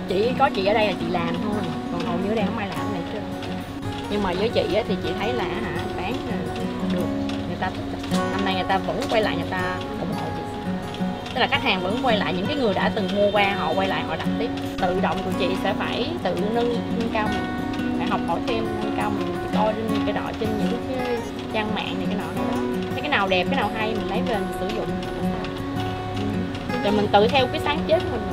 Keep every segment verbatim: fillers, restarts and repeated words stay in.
Chỉ có chị ở đây là chị làm thôi, còn hầu như ở đây không ai làm này trơn. Nhưng mà với chị thì chị thấy là hả, bán được, người ta thích. Năm nay người ta vẫn quay lại, người ta ủng hộ chị. Tức là khách hàng vẫn quay lại, những cái người đã từng mua qua họ quay lại họ đặt tiếp. Tự động tụi chị sẽ phải tự nâng, nâng cao mình, phải học hỏi thêm, nâng cao mình, coi cái đọ trên những cái trang mạng này cái nọ đó. Thấy cái nào đẹp, cái nào hay mình lấy về mình sử dụng. Rồi mình tự theo cái sáng chế của mình.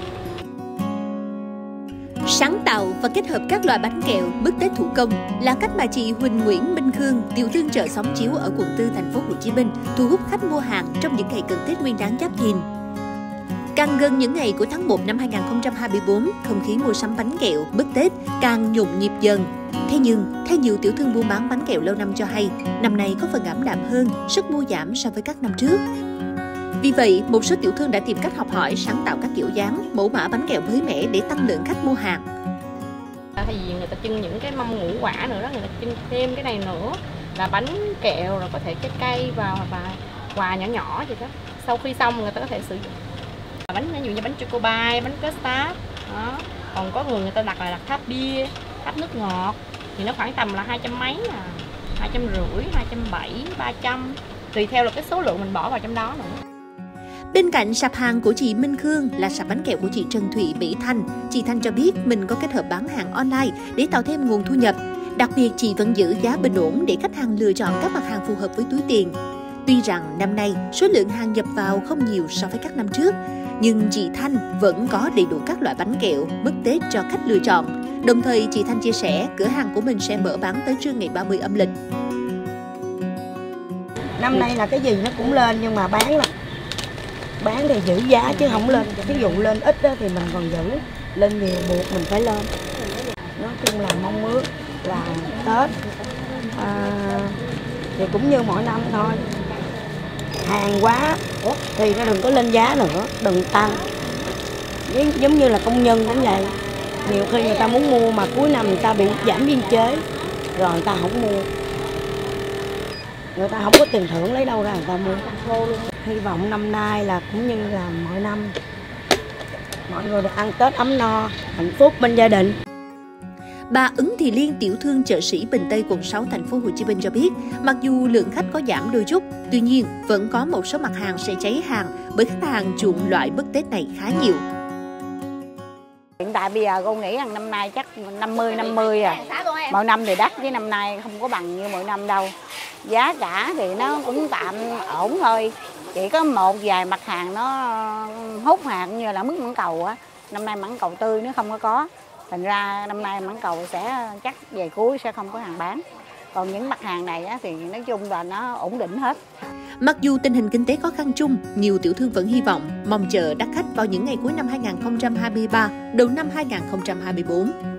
Sáng tạo và kết hợp các loại bánh kẹo, mứt Tết thủ công là cách mà chị Huỳnh Nguyễn Minh Khương, tiểu thương chợ Xóm Chiếu ở quận tư thành phố Hồ Chí Minh thu hút khách mua hàng trong những ngày cận Tết Nguyên đán Giáp Thìn. Càng gần những ngày của tháng một năm hai nghìn không trăm hai mươi tư, không khí mua sắm bánh kẹo, mứt Tết càng nhộn nhịp dần. Thế nhưng, theo nhiều tiểu thương buôn bán bánh kẹo lâu năm cho hay, năm nay có phần ảm đạm hơn, sức mua giảm so với các năm trước. Vì vậy, một số tiểu thương đã tìm cách học hỏi, sáng tạo các kiểu dáng, mẫu mã bánh kẹo mới mẻ để tăng lượng khách mua hàng. Thay vì người ta trưng những cái mâm ngũ quả nữa đó, người ta trưng thêm cái này nữa là bánh kẹo, rồi có thể trái cây vào và quà nhỏ nhỏ vậy đó. Sau khi xong người ta có thể sử dụng bánh, ví dụ như bánh choco pie, bánh custard đó. Còn có người người ta đặt là đặt tháp bia, tháp nước ngọt thì nó khoảng tầm là hai trăm mấy à, hai trăm rưỡi, hai trăm bảy, ba trăm, tùy theo là cái số lượng mình bỏ vào trong đó nữa. Bên cạnh sạp hàng của chị Minh Khương là sạp bánh kẹo của chị Trần Thụy Mỹ Thanh. Chị Thanh cho biết mình có kết hợp bán hàng online để tạo thêm nguồn thu nhập. Đặc biệt chị vẫn giữ giá bình ổn để khách hàng lựa chọn các mặt hàng phù hợp với túi tiền. Tuy rằng năm nay số lượng hàng nhập vào không nhiều so với các năm trước, nhưng chị Thanh vẫn có đầy đủ các loại bánh kẹo, mứt Tết cho khách lựa chọn. Đồng thời chị Thanh chia sẻ cửa hàng của mình sẽ mở bán tới trưa ngày ba mươi âm lịch. Năm nay là cái gì nó cũng lên nhưng mà bán là bán thì giữ giá chứ không lên. Ví dụ lên ít đó thì mình còn giữ, lên nhiều buộc mình phải lên. Nói chung là mong ước là Tết à, thì cũng như mỗi năm thôi. Hàng quá thì nó đừng có lên giá nữa, đừng tăng. Giống như là công nhân cũng vậy. Nhiều khi người ta muốn mua mà cuối năm người ta bị giảm biên chế, rồi người ta không mua. Người ta không có tiền thưởng lấy đâu ra người ta mua. Hy vọng năm nay là cũng như là mọi năm, mọi người được ăn Tết ấm no, hạnh phúc bên gia đình. Bà Ứng Thị Liên, tiểu thương chợ Sĩ Bình Tây quận sáu thành phố Hồ Chí Minh cho biết, mặc dù lượng khách có giảm đôi chút, tuy nhiên vẫn có một số mặt hàng sẽ cháy hàng bởi khách hàng chuộng loại mứt Tết này khá nhiều. Hiện tại bây giờ cô nghĩ rằng năm nay chắc năm mươi năm mươi à. Mỗi năm thì đắt chứ năm nay không có bằng như mỗi năm đâu. Giá cả thì nó cũng tạm ổn thôi. Chỉ có một vài mặt hàng nó hút hàng như là mứt mãng cầu á. Năm nay mãng cầu tươi nó không có có. Thành ra năm nay mãng cầu sẽ chắc về cuối sẽ không có hàng bán. Còn những mặt hàng này á, thì nói chung là nó ổn định hết. Mặc dù tình hình kinh tế khó khăn chung, nhiều tiểu thương vẫn hy vọng mong chờ đắt khách vào những ngày cuối năm hai nghìn không trăm hai mươi ba, đầu năm hai nghìn không trăm hai mươi tư.